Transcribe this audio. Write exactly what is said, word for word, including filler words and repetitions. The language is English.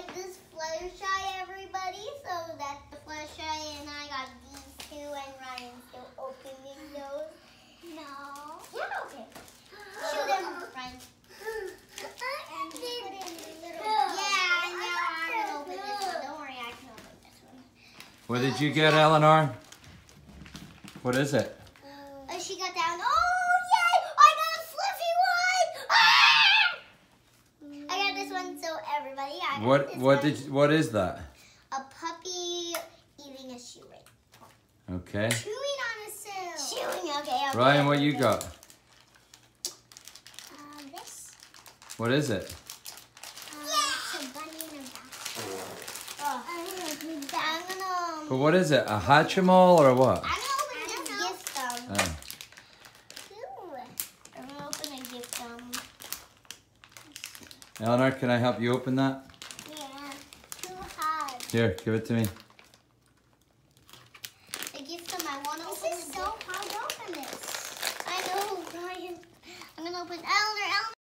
like this Fluttershy, everybody. So that's the Fluttershy, and I got these two, and Ryan's still opening those. No. Yeah, okay. Show them, Ryan. And then, yeah, I know I can open this one. Don't worry, I can open this one. What did you get, Eleanor? What is it? Oh, she got down. Oh, yay! I got a fluffy one! Ah! I got this one, so everybody, I got What this what one. did you, what is that? A puppy eating a shoe ring. Okay. Chewing on a shoe. Chewing, okay. okay Ryan, what you okay. got? Uh, this. What is it? Uh, yeah! It's a bunny in a basket. Oh. I'm gonna... But what is it? A Hatchimal or what? I'm gonna open this gift gum. Oh. I'm gonna open a gift gum. Eleanor, can I help you open that? Yeah, too hard. Here, give it to me. The gift gum I want to open. This is so hard to open this.